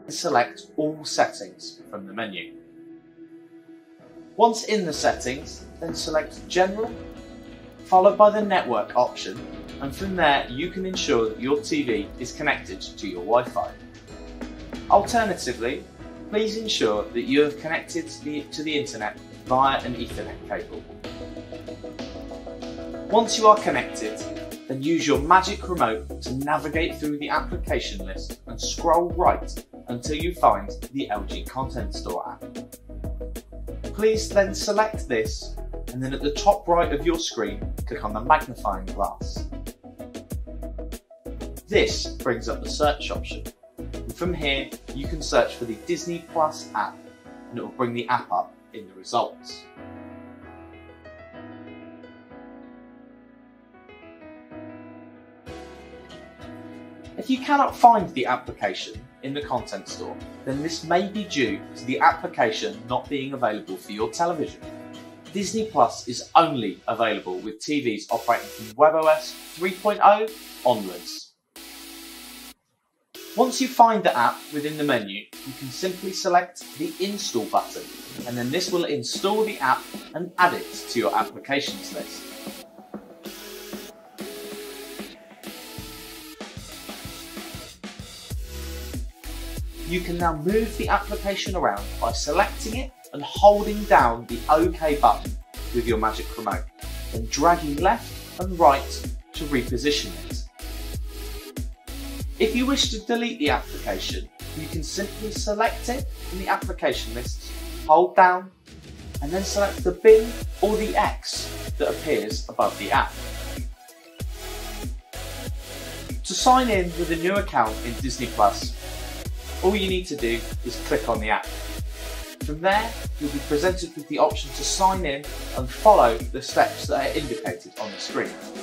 select All Settings from the menu. Once in the settings, then select General, followed by the Network option, and from there you can ensure that your TV is connected to your Wi-Fi. Alternatively, please ensure that you have connected to the internet via an Ethernet cable. Once you are connected, then use your magic remote to navigate through the application list and scroll right until you find the LG Content Store app. Please then select this, and then at the top right of your screen, click on the magnifying glass. This brings up the search option, and from here you can search for the Disney Plus app, and it will bring the app up in the results. If you cannot find the application in the Content Store, then this may be due to the application not being available for your television. Disney Plus is only available with TVs operating from WebOS 3.0 onwards. Once you find the app within the menu, you can simply select the Install button, and then this will install the app and add it to your applications list. You can now move the application around by selecting it and holding down the OK button with your magic remote, then dragging left and right to reposition it. If you wish to delete the application, you can simply select it in the application list, hold down, and then select the bin or the X that appears above the app. To sign in with a new account in Disney Plus, all you need to do is click on the app. From there, you'll be presented with the option to sign in and follow the steps that are indicated on the screen.